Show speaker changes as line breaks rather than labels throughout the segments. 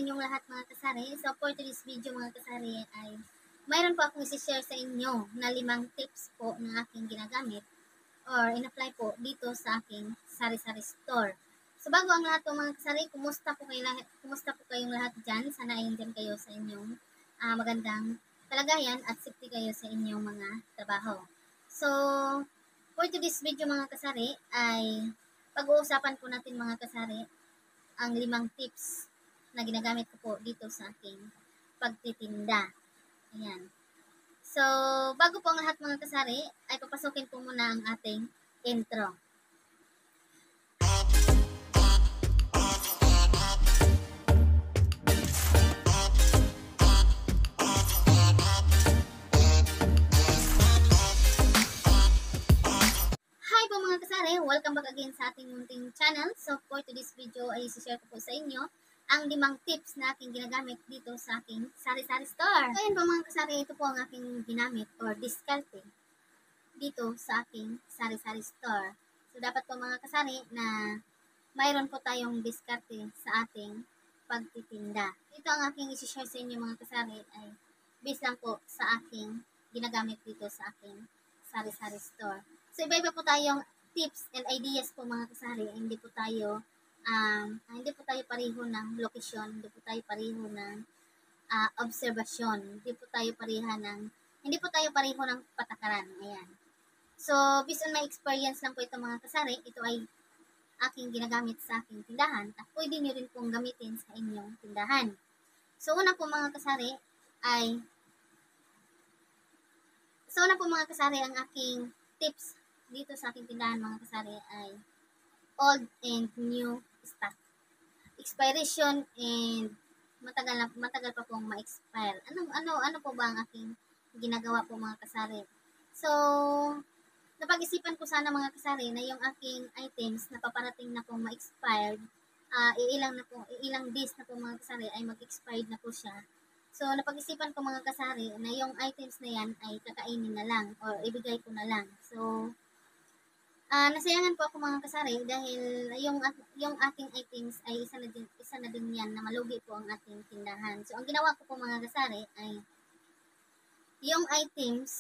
inyong lahat mga kasari. So for today's video mga kasari ay mayroon po akong isi-share sa inyo na 5 tips po na aking ginagamit or in-apply po dito sa aking sari-sari store. So bago ang lahat po mga kasari, kumusta po kayong lahat dyan? Sana ay dyan kayo sa inyong magandang kalagayan at safety kayo sa inyong mga trabaho. So for today's video mga kasari ay pag-uusapan po natin mga kasari ang 5 tips na ginagamit ko po dito sa aking pagtitinda. Ayan. So, bago po ang lahat mga kasari, ay papasukin po muna ang ating intro. Hi po mga kasari! Welcome back again sa ating munting channel. So, for today's video ay isi-share ko po sa inyo ang 5 tips na aking ginagamit dito sa aking sari-sari store. So, ayun po mga kasari, ito po ang aking ginamit or diskarte dito sa aking sari-sari store. So, dapat po mga kasari na mayroon po tayong diskarte sa ating pagtitinda. Ito ang aking isi-share sa inyo mga kasari ay based lang po sa aking ginagamit dito sa aking sari-sari store. So, iba-iba po tayong tips and ideas po mga kasari. Hindi po tayo pareho ng lokasyon, hindi po tayo pareho ng obserbasyon, hindi po tayo pareho ng patakaran. Ayan. So, based on my experience lang po ito mga kasari, ito ay aking ginagamit sa aking tindahan at pwede nyo rin pong gamitin sa inyong tindahan. So, una po mga kasari ang aking tips dito sa aking tindahan mga kasari ay old and new stock. Expiration and matagal pa pong ma-expire. Ano po ba ang aking ginagawa po mga kasari? So, napag-isipan ko sana mga kasari na yung aking items na paparating na pong ma-expired, ilang days na po mga kasari ay mag-expired na po siya. So, napag-isipan ko mga kasari na yung items na yan ay kakainin na lang or ibigay ko na lang. So, nasayangan po ako mga kasari dahil yung ating items ay isa na din yan na malugi po ang ating tindahan. So, ang ginawa ko po mga kasari ay yung items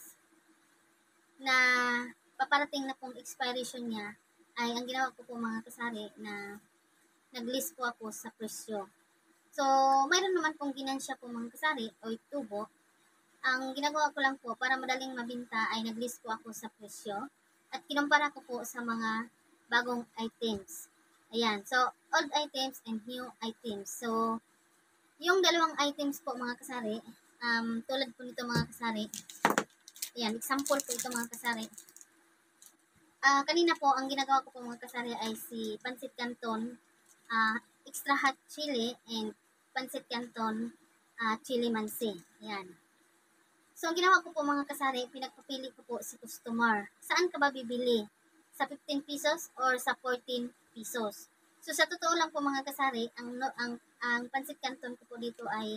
na paparating na pong expiration niya ay ang ginawa ko po mga kasari na nag-list po ako sa presyo. So, mayroon naman pong ginansya po mga kasari o tubo. Ang ginagawa ko lang po para madaling mabinta ay nag-list po ako sa presyo at kinumpara ko po sa mga bagong items. Ayan. So, old items and new items. So, yung dalawang items po mga kasari, tulad po nito mga kasari. Ayan, example po ito mga kasari. Kanina po, ang ginagawa ko po mga kasari ay si Pancit Canton, extra hot chili and Pancit Canton chili mansi. Ayan. So, ang ginawa ko po mga kasari, pinagpapili ko po si customer. Saan ka ba bibili? Sa 15 pesos or sa 14 pesos? So, sa totoo lang po mga kasari, ang Pancit Canton ko po dito ay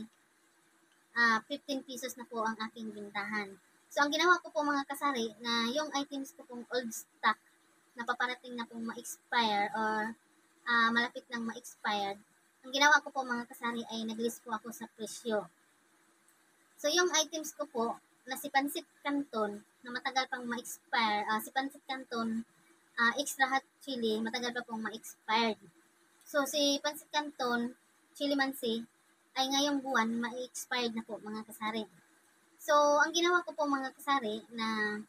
15 pesos na po ang aking bintahan. So, ang ginawa ko po mga kasari, na yung items ko pong old stock na paparating na pong ma-expire or malapit nang ma-expired, ang ginawa ko po mga kasari ay nag-list po ako sa presyo. So, yung items ko po, na si Pancit Canton, na matagal pang ma-expire, si Pancit Canton, extra hot chili, matagal pa pong ma-expired. So, si Pancit Canton, chili mansi, ay ngayong buwan, ma-expired na po mga kasari. So, ang ginawa ko po mga kasari, na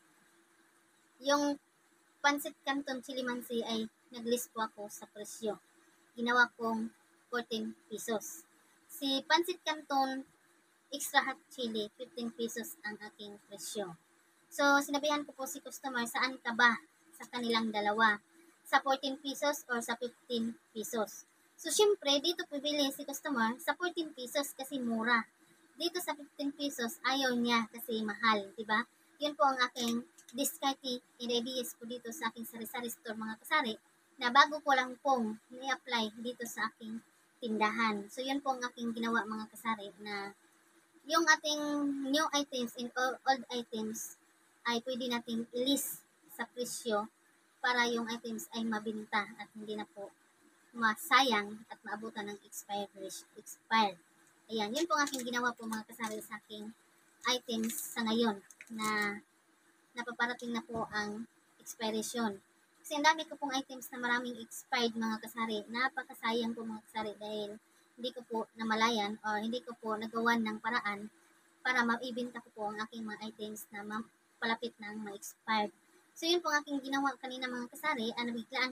yung Pancit Canton, chili mansi, ay nag-list po ako sa presyo. Ginawa kong 14 pesos. Si Pancit Canton, extra hot chili, 15 pesos ang aking presyo. So, sinabihan ko po si customer, saan ka ba sa kanilang dalawa? Sa 14 pesos or sa 15 pesos? So, syempre, dito pibili si customer sa 14 pesos kasi mura. Dito sa 15 pesos, ayaw niya kasi mahal, diba? Yun po ang aking diskarte and ideas po dito sa aking sari-sari store mga kasari na bago ko lang pong i-apply dito sa aking tindahan. So, yun po ang aking ginawa mga kasari na yung ating new items and old items ay pwede nating i-list sa presyo para yung items ay mabinta at hindi na po masayang at maabutan ng expired. Ayan, yun po ang aking ginawa po mga kasari sa aking items sa ngayon na napaparating na po ang expiration. Kasi ang dami ko pong items na maraming expired mga kasari. Napakasayang po mga kasari dahil hindi ko po namalayan o hindi ko po nagawan ng paraan para maibenta ko po ang aking mga items na palapit ng ma-expired. So yun po ang aking ginawa kanina mga kasari. Nabiglaan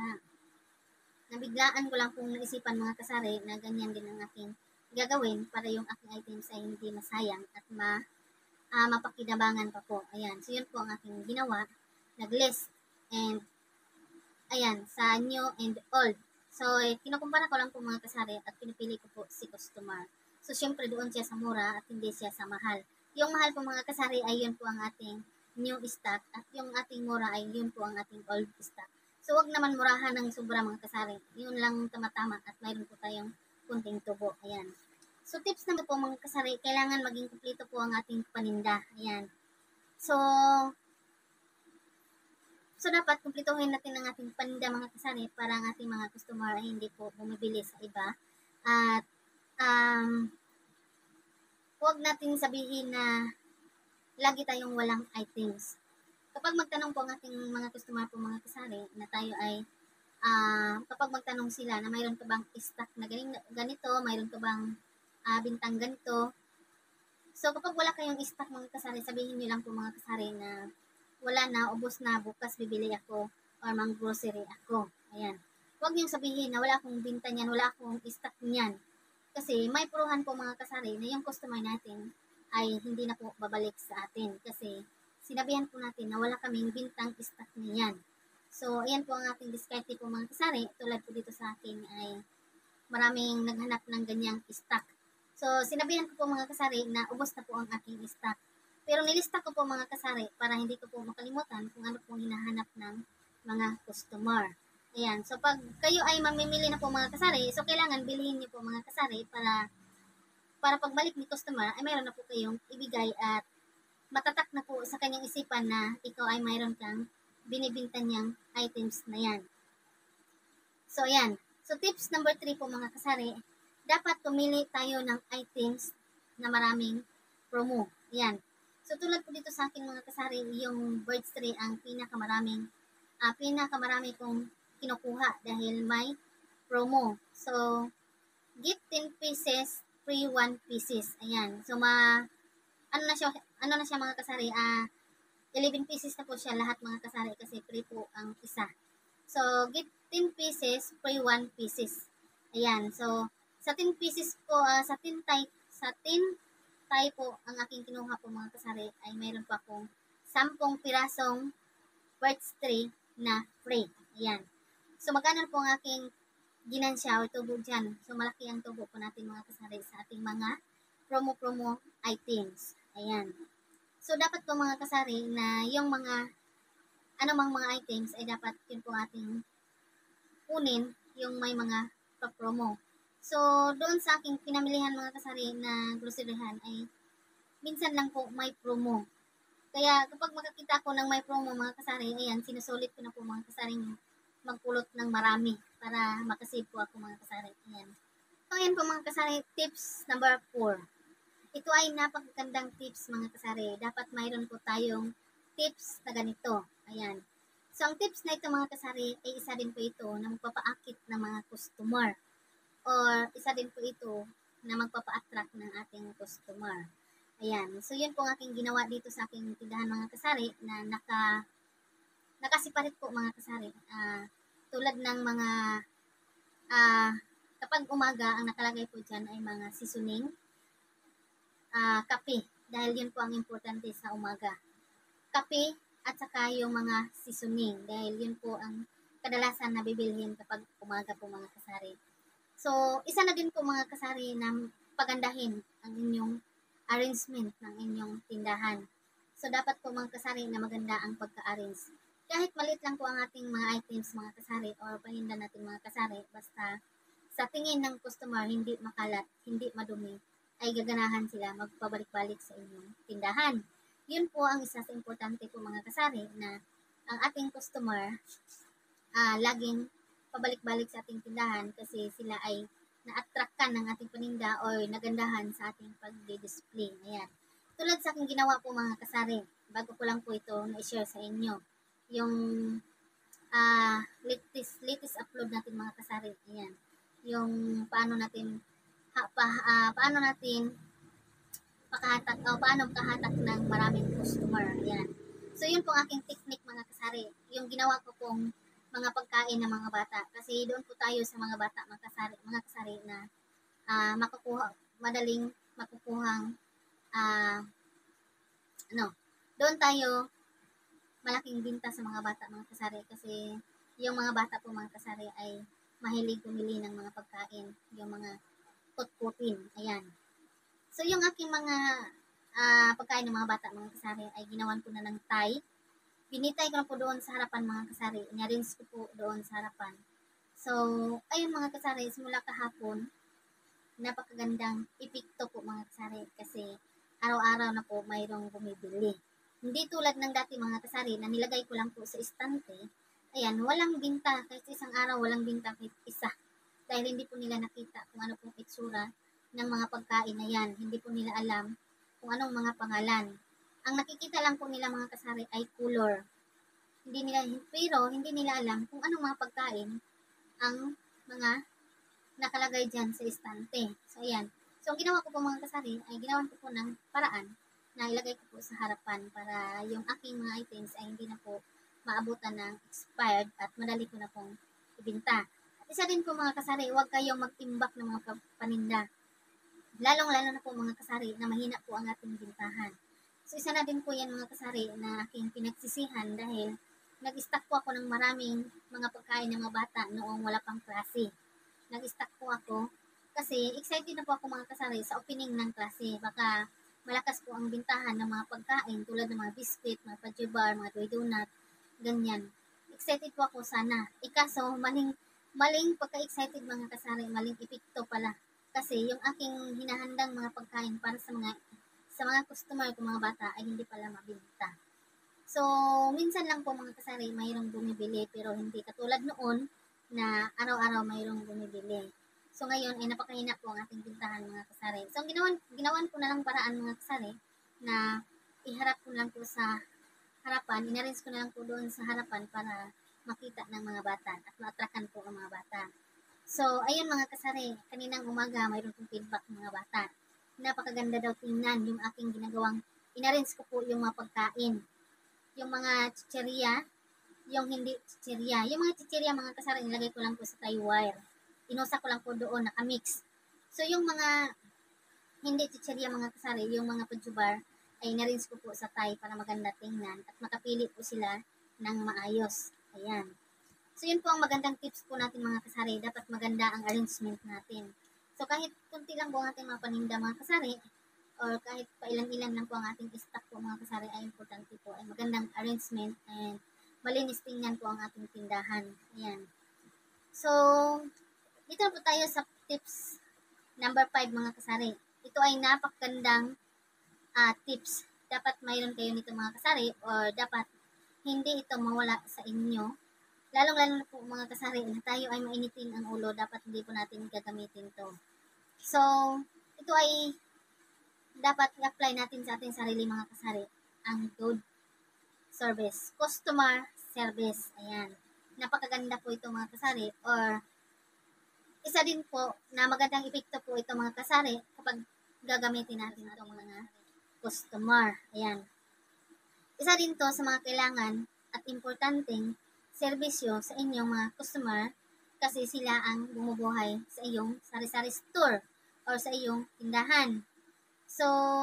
ko lang pong naisipan mga kasari na ganyan din ang aking gagawin para yung aking items ay hindi masayang at mapakinabangan pa po. Ayan. So yun po ang aking ginawa. Nag-list. And ayan, sa new and old. So, kinukumpara ko lang po mga kasari at pinipili ko po si customer. So, syempre doon siya sa mura at hindi siya sa mahal. Yung mahal po mga kasari ay yun po ang ating new stock at yung ating mura ay yun po ang ating old stock. So, wag naman murahan ng sobra mga kasari. Yun lang tama-tama at mayroon po tayong kunting tubo. Ayan. So, tips naman po mga kasari, kailangan maging kumpleto po ang ating paninda. Ayan. So, dapat kumplituhin natin ang ating paninda mga kasari para ang ating mga customer ay hindi po bumibili sa iba. At huwag natin sabihin na lagi tayong walang items. Kapag magtanong po ang ating mga customer po mga kasari na tayo ay kapag magtanong sila na mayroon ka bang stock na ganito, mayroon ka bang bintang ganito. So kapag wala kayong stock mga kasari, sabihin niyo lang po mga kasari na wala na, ubos na, bukas bibili ako or mang-grocery ako. Ayan. Huwag niyong sabihin na wala akong binta niyan, wala akong stock niyan. Kasi may puruhan po mga kasari na yung customer natin ay hindi na po babalik sa atin. Kasi sinabihan po natin na wala kaming bintang stock niyan. So, ayan po ang ating diskarte po mga kasari. Tulad po dito sa akin ay maraming naghanap ng ganyang stock. So, sinabihan ko po mga kasari na ubos na po ang aking stock. Pero nilista ko po mga kasari para hindi ko po makalimutan kung ano pong hinahanap ng mga customer. Ayan. So, pag kayo ay mamimili na po mga kasari, so kailangan bilhin niyo po mga kasari para pagbalik ni customer ay mayroon na po kayong ibigay at matatak na po sa kanyang isipan na ikaw ay mayroon kang binibinta niyang items na yan. So, ayan. So, tips number 3 po mga kasari, dapat pumili tayo ng items na maraming promo. Ayan. So, tulad po dito sa akin mga kasari, yung birds tree ang pinakamarami kong kinukuha dahil may promo. So, get 10 pieces, free 1 pieces. Ayan. So, ano na siya mga kasari, 11 pieces na po siya lahat mga kasari kasi free po ang isa. So, get 10 pieces, free 1 pieces. Ayan. So, sa 10 pieces po, sa 10 tayo po, ang aking kinuha po mga kasari ay mayroon pa akong 10 pirasong birds tree na free. Ayan. So, magkano po ang aking ginansya o tubo dyan. So, malaki ang tubo po natin mga kasari sa ating mga promo items. Ayan. So, dapat po mga kasari na yung mga anumang mga items ay dapat yun po ating kunin yung may mga pa-promo. So, doon sa aking pinamilihan mga kasari na groceryhan ay minsan lang po may promo. Kaya kapag makakita ko ng may promo mga kasari, ayan, sinusulit ko na po mga kasari magpulot ng marami para makasave po ako mga kasari. Ayan. So, ayan po mga kasari, tips number 4. Ito ay napakagandang tips mga kasari. Dapat mayroon po tayong tips na ganito. Ayan. So, ang tips na ito mga kasari ay isa din po ito na magpapaakit ng mga customer. Or isa din po ito na magpapa-attract ng ating customer. Ayan. So, yun po ang aking ginawa dito sa aking tindahan mga kasari na nakasiparit po mga kasari. Tulad ng mga kapag umaga, ang nakalagay po dyan ay mga seasoning, kape. Dahil yun po ang importante sa umaga. Kape at saka yung mga seasoning. Dahil yun po ang kadalasan na bibilhin kapag umaga po mga kasari. So, isa na din po mga kasari na pagandahin ang inyong arrangement ng inyong tindahan. So, dapat po mga kasari na maganda ang pagka-arrange. Kahit maliit lang po ang ating mga items mga kasari o paninda natin mga kasari, basta sa tingin ng customer hindi makalat, hindi madumi, ay gaganahan sila magpabalik-balik sa inyong tindahan. Yun po ang isa sa importante po mga kasari na ang ating customer laging pabalik-balik sa ating tindahan kasi sila ay na-attract ka ng ating paninda o nagandahan sa ating pag-display. Ayan. Tulad sa aking ginawa po mga kasari, bago ko lang po ito na-share sa inyo. Yung latest upload natin mga kasari. Ayan. Yung paano natin pakahatak o paano makahatak ng maraming customer. Ayan. So yun po aking technique mga kasari. Yung ginawa ko pong mga pagkain ng mga bata. Kasi doon po tayo sa mga bata mga kasari na madaling makukuhang doon tayo malaking binta sa mga bata mga kasari kasi yung mga bata po mga kasari ay mahilig bumili ng mga pagkain, yung mga putputin. Ayan. So, yung aking mga pagkain ng mga bata, mga kasari, ay ginawan ko na ng Thai. Binitay ko na po doon sa harapan, mga kasari. Inarinse ko po doon sa harapan. So, ayun mga kasari, simula kahapon, napakagandang epekto po mga kasari kasi araw-araw na po mayroong bumibili. Hindi tulad ng dati mga kasari na nilagay ko lang po sa estante. Ayan, walang binta. Kahit isang araw, walang binta kahit isa. Dahil hindi po nila nakita kung ano pong itsura ng mga pagkain na yan. Hindi po nila alam kung anong mga pangalan. Ang nakikita lang po nila mga kasari ay color. Pero hindi nila alam kung anong mga pagkain ang mga nakalagay dyan sa estante. So, ayan. So, ang ginawa ko po mga kasari ay ginawan ko po ng paraan na ilagay ko po sa harapan para yung aking mga items ay hindi na po maabutan ng expired at madali ko na pong ibinta. At isa din po mga kasari, huwag kayong mag-imbak ng mga paninda. Lalong-lalo na po mga kasari na mahina po ang ating bintahan. So isa na din po yan mga kasari na aking pinagsisihan dahil nag-stock po ako ng maraming mga pagkain ng mga bata noong wala pang klase. Nag-stock po ako kasi excited na po ako mga kasari sa opening ng klase. Baka malakas po ang bintahan ng mga pagkain tulad ng mga biscuit, mga pajubar, mga toy donut, ganyan. Excited po ako sana. Ikaso, maling pagka-excited mga kasari, maling epekto pala. Kasi yung aking hinahandang mga pagkain para sa mga customer ko mga bata ay hindi pala mabenta. So, minsan lang po mga kasari mayroong bumibili pero hindi katulad noon na araw-araw mayroong bumibili. So, ngayon ay napakahina po ang ating bintahan mga kasari. So, ginawan ko na lang paraan mga kasari na iharap ko lang po sa harapan, inarinse ko na lang po doon sa harapan para makita ng mga bata at ma-attractan po ang mga bata. So, ayun mga kasari, kaninang umaga mayroon pong feedback ng mga bata. Napakaganda daw tingnan yung aking ginagawang, inarinse ko po yung mga pagkain. Yung mga chicheria, yung hindi chicheria. Yung mga chicheria mga kasari, nilagay ko lang po sa tie wire. Inusa ko lang po doon, nakamix. So, yung mga hindi chicheria mga kasari, yung mga pajubar, ay narinse ko po sa tie para maganda tingnan at makapili po sila ng maayos. Ayan. So, yun po ang magandang tips po natin mga kasari. Dapat maganda ang arrangement natin. So, kahit kunti lang po ang ating mga paninda mga kasari, or kahit pailan-ilan lang po ang ating stock po mga kasari, ay importante po ay magandang arrangement and malinis tingnan po ang ating tindahan. Ayan. So, dito na po tayo sa tips number 5 mga kasari. Ito ay napakagandang tips. Dapat mayroon kayo nito mga kasari or dapat hindi ito mawala sa inyo. Lalong-lalo na po mga kasari na tayo ay mainitin ang ulo, dapat hindi po natin gagamitin to. So, ito ay dapat i-apply natin sa ating sarili mga kasari. Ang good service. Customer service. Ayan. Napakaganda po ito mga kasari. Or, isa din po na magandang epekto po ito mga kasari kapag gagamitin natin itong mga customer. Ayan. Isa din to sa mga kailangan at importanteng serbisyo sa inyong mga customer kasi sila ang bumubuhay sa iyong sari-sari store or sa iyong tindahan. So,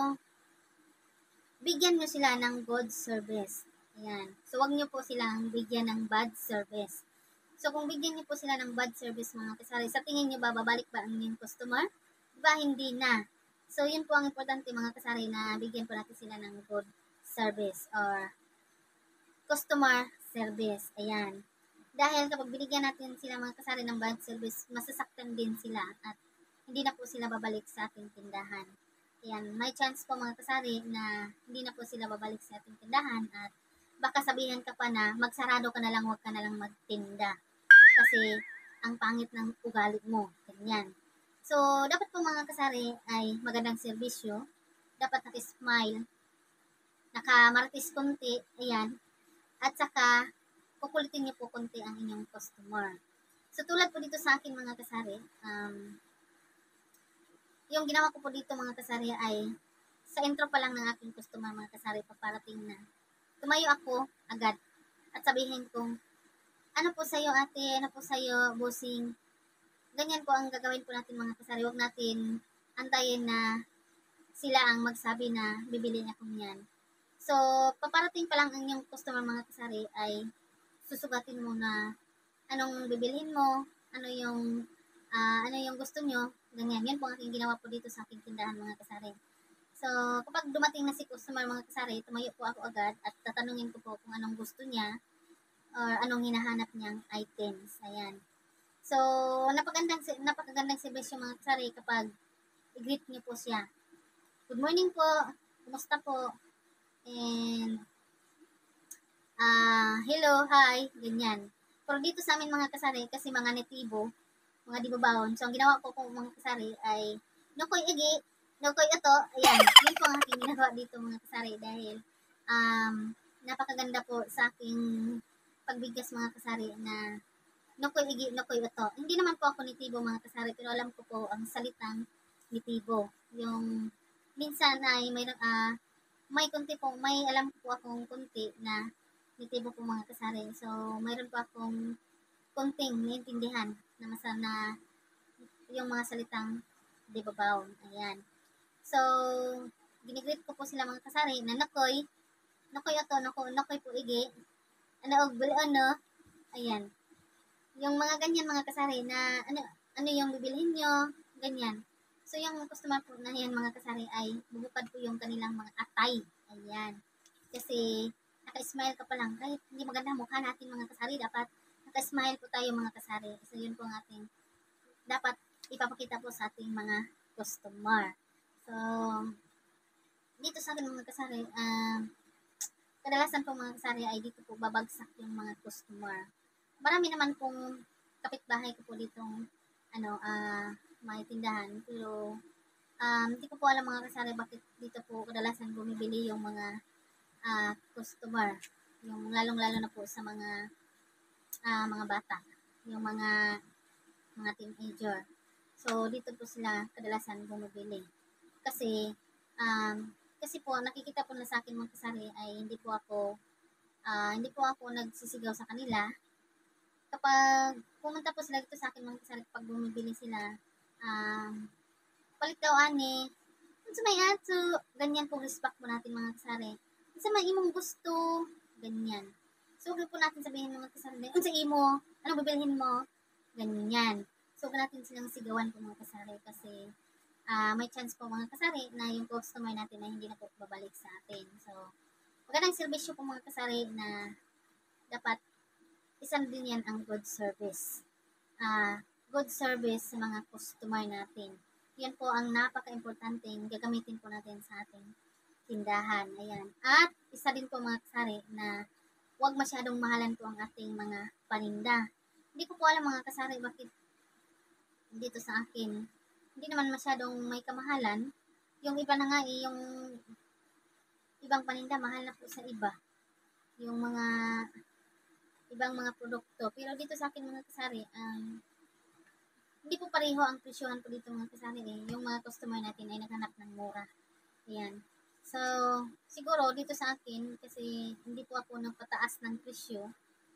bigyan nyo sila ng good service. Ayan. So, wag nyo po silang bigyan ng bad service. So, kung bigyan nyo po sila ng bad service mga kasari, sa tingin nyo ba, babalik ba ang inyong customer? Diba, hindi na. So, yun po ang importante mga kasari na bigyan po natin sila ng good service or customer service. Ayan. Dahil kapag binigyan natin sila mga kasari ng bad service, masasaktan din sila at hindi na po sila babalik sa ating tindahan. Ayan. May chance po mga kasari na hindi na po sila babalik sa ating tindahan at baka sabihin ka pa na magsarado ka na lang, huwag ka na lang magtinda. Kasi ang pangit ng ugali mo. Ganyan. So, dapat po mga kasari ay magandang serbisyo. Dapat naka-smile, naka-martis konti, ayan. At saka, kukulitin niyo po konti ang inyong customer. So, tulad po dito sa akin mga kasari, yung ginawa ko po dito mga kasari ay sa intro pa lang ng aking customer mga kasari, paparating na. Tumayo ako agad at sabihin kong, ano po sa'yo ate, ano po sa'yo bossing. Ganyan po ang gagawin po natin mga kasari. Huwag natin antayin na sila ang magsabi na bibili niya kong yan. So, paparating pa lang ang inyong customer mga kasari ay susugatin mo na anong bibilhin mo, ano yung gusto nyo, ganyan. Yan po ang aking ginawa po dito sa aking tindahan mga kasari. So, kapag dumating na si customer mga kasari, tumayo po ako agad at tatanungin ko po kung anong gusto niya or anong hinahanap niyang items. Ayan. So, napakagandang serbisyo mga kasari kapag i-greet niyo po siya. Good morning po, kumusta po? And, hello, hi, ganyan. Pero dito sa amin mga kasari, kasi mga netibo, mga dibabawon, so ang ginawa ko po mga kasari ay, nukoy igi, nukoy ito, ayan, yun po ang aking ginagawa dito mga kasari dahil, napakaganda po sa aking pagbigkas mga kasari na nukoy igi, nukoy ito. Hindi naman po ako nitibo mga kasari, pero alam ko po ang salitang nitibo. Yung minsan ay may kunti po, may alam po akong kunti na nitibo po mga kasari. So, mayroon po akong kunting naiintindihan na masana yung mga salitang dibabaw. Ayan. So, ginigreet ko po sila mga kasari na nakoy ito, nakoy po igi, ano, ano, ayan. Yung mga ganyan mga kasari na ano yung bibilhin nyo, ganyan. So, yung customer po na yan mga kasari ay bubukad po yung kanilang mga atay. Ayan. Kasi, naka-smile ka pa lang. Kahit hindi maganda mukha natin mga kasari, dapat naka-smile po tayo mga kasari. So, yun po ang ating dapat ipapakita po sa ating mga customer. So, dito sa ating mga kasari, kadalasan po mga kasari ay dito po babagsak yung mga customer. Marami naman pong kapitbahay ko po ditong may tindahan. Pero hindi ko po alam mga kasari bakit dito po kadalasan bumibili yung mga customer. Yung lalong-lalo na po sa mga bata. Yung mga teenager. So, dito po sila kadalasan bumibili. Kasi po nakikita po na sa akin mga kasari ay hindi po ako nagsisigaw sa kanila. Kapag pumunta po sila dito sa akin mga kasari, pag bumibili sila, palit daw ani, sa may ato, ganyan po respect po natin mga kasari. Sa may imong gusto, ganyan. So, huwag po natin sabihin mga kasari, sa imo, anong bibilhin mo, ganyan. So, huwag natin silang sigawan po mga kasari kasi may chance po mga kasari na yung customer natin na hindi na po babalik sa atin. So, magandang serbisyo po mga kasari na dapat isang din yan ang good service. Good service sa mga customer natin. Yan po ang napaka-importanting gagamitin po natin sa ating tindahan. Ayan. At isa din po mga kasari na huwag masyadong mahalan po ang ating mga paninda. Hindi ko po alam mga kasari bakit dito sa akin hindi naman masyadong may kamahalan. Yung iba na nga yung ibang paninda mahal na po sa iba. Yung mga ibang mga produkto. Pero dito sa akin mga kasari, hindi po pareho ang presyohan po dito mga kasari. Yung mga customer natin ay naghanap ng mura. Ayan. So, siguro dito sa akin, kasi hindi po ako nagpataas ng presyo,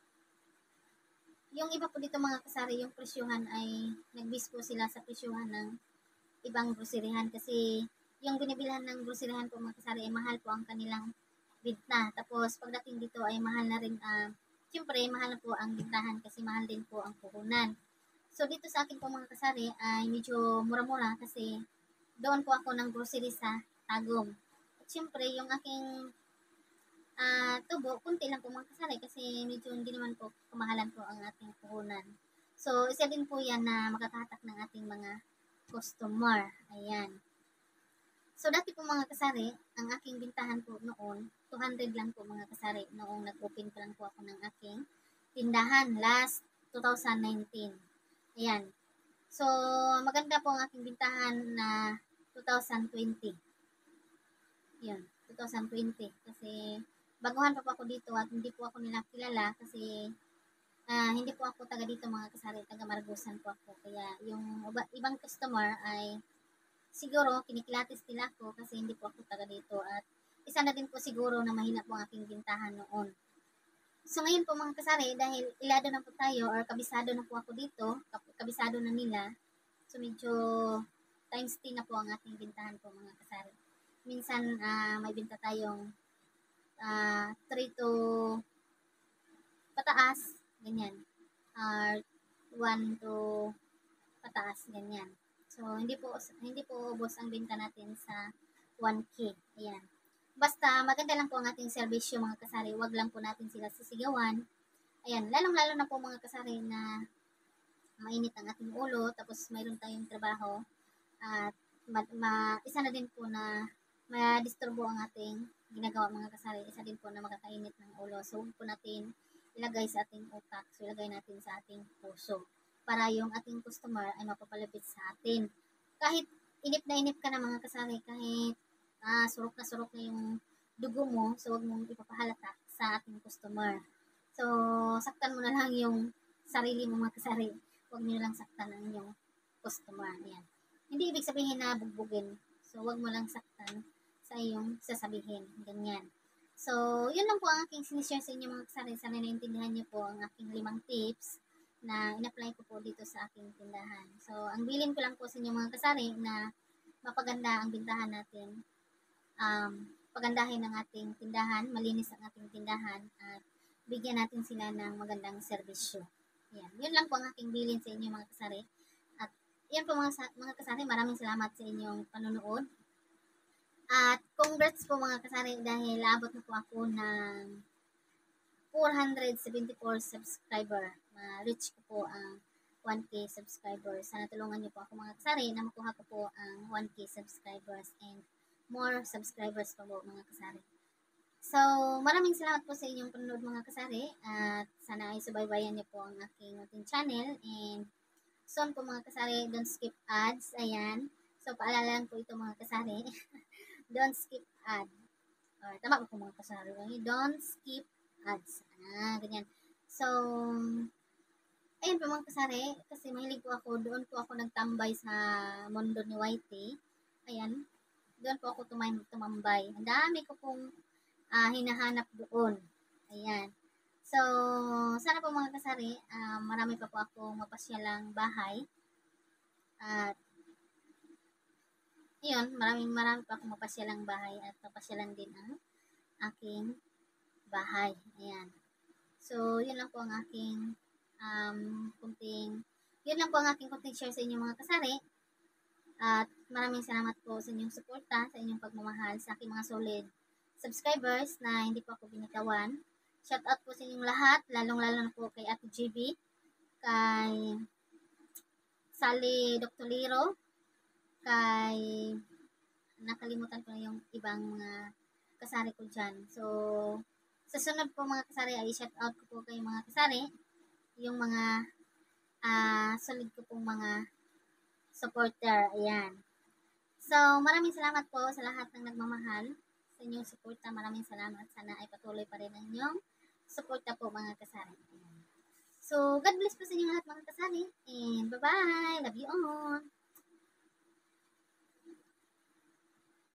yung iba po dito mga kasari, yung presyohan ay nagbase po sila sa presyohan ng ibang groserihan kasi yung binibilhan ng groserihan po mga kasari ay mahal po ang kanilang binta. Tapos pagdating dito ay mahal na rin, siyempre mahal na po ang bintahan kasi mahal din po ang puhunan. So dito sa akin po mga kasari ay medyo mura-mura kasi doon po ako ng grocery sa Tagum. At siyempre yung aking tubo, kunti lang po mga kasari kasi medyo hindi naman po kamahalan po ang ating puhunan. So isa din po yan na makakahatak ng ating mga customer. Ayan. So, dati po mga kasari, ang aking bintahan po noon, 200 lang po mga kasari. Noong nag-open pa lang po ako ng aking tindahan last 2019. Ayan. So, maganda po ang aking bintahan na 2020. Yun, 2020. Kasi, baguhan pa po ako dito at hindi po ako nila kilala kasi hindi po ako taga dito mga kasari, taga Maragusan po ako. Kaya yung ibang customer ay siguro kinikilatis nila ako kasi hindi po ako taga dito at isa na din po siguro na mahina po ang aking bintahan noon. So ngayon po mga kasari, dahil ilado na po tayo or kabisado na po ako dito, kabisado na nila, so medyo times 10 na po ang ating bintahan po mga kasari. Minsan may binta tayong 3 to pataas, ganyan. Or 1 to pataas, ganyan. So hindi po ubos ang binta natin sa 1K. Ayan. Basta maganda lang po ang ating serbisyo mga kasari, wag lang po natin sila sisigawan. Ayan, lalong-lalo na po mga kasari na mainit ang ating ulo, tapos mayroon tayong trabaho, at isa na din po na ma-disturbo ang ating ginagawa mga kasari, isa din po na makakainit ng ulo. So, huwag po natin ilagay sa ating utak, so ilagay natin sa ating puso para yung ating customer ay mapapalapit sa atin. Kahit inip ka na mga kasari, kahit surok na yung dugo mo, so huwag mong ipapahalata sa ating customer. So, saktan mo na lang yung sarili mo mga kasari. Huwag nyo lang saktan ang inyong customer. Yan. Hindi ibig sabihin na bugbugin. So, huwag mo lang saktan sa iyong sasabihin. Ganyan. So, yun lang po ang aking sinishare sa inyo mga kasari. Sana naintindihan niyo po ang aking 5 tips na in-apply ko po dito sa aking tindahan. So, ang bilin ko lang po sa inyo mga kasari na mapaganda ang bintahan natin. Pagandahin ang ating tindahan, malinis ang ating tindahan, at bigyan natin sila ng magandang serbisyo. Yan. Yun lang po ang aking bilin sa inyo mga kasari. At yan po mga kasari, maraming salamat sa inyong panonood. At congrats po mga kasari dahil abot na po ako ng 474 subscriber. Ma-reach ko po ang 1K subscribers. Sana tulungan niyo po ako mga kasari na makuha ko po ang 1K subscribers and more subscribers pa po mga kasari. So, maraming salamat po sa inyong panonood mga kasari at sana ay subaybayan niyo po ang aking channel and soon po mga kasari, don't skip ads. Ayan. So, paalala lang po ito mga kasari. Don't skip ad. Or, tama po mga kasari. Don't skip ads. Ganyan. So, ayun po mga kasari, kasi mahilig po ako, doon po ako nagtambay sa mundo ni YT. Ayan. Doon po ako tumambay. Ang dami ko pong hinahanap doon. Ayan. So, sana po mga kasari, marami pa po ako mapasyalang bahay. At, yun, marami pa ako mapasyalang bahay at mapasyalan din ang aking bahay. Ayan. So, yun lang po ang aking kunting share sa inyo mga kasari. At maraming salamat po sa inyong suporta, sa inyong pagmamahal sa aking mga solid subscribers na hindi po ako binitawan. Shout out po sa inyong lahat, lalong-lalo na po kay Ate GB, kay Sally Doctoliro, kay nakalimutan ko na yung ibang mga kasari ko dyan. So, sa sunod po mga kasari ay shout out ko po kay mga kasari, yung mga solid ko pong mga supporter. Ayan. So, maraming salamat po sa lahat ng nagmamahal sa inyong suporta. Maraming salamat. Sana ay patuloy pa rin ang inyong suporta po mga kasari. Ayan. So, God bless po sa inyong lahat mga kasari. And bye-bye. Love you all.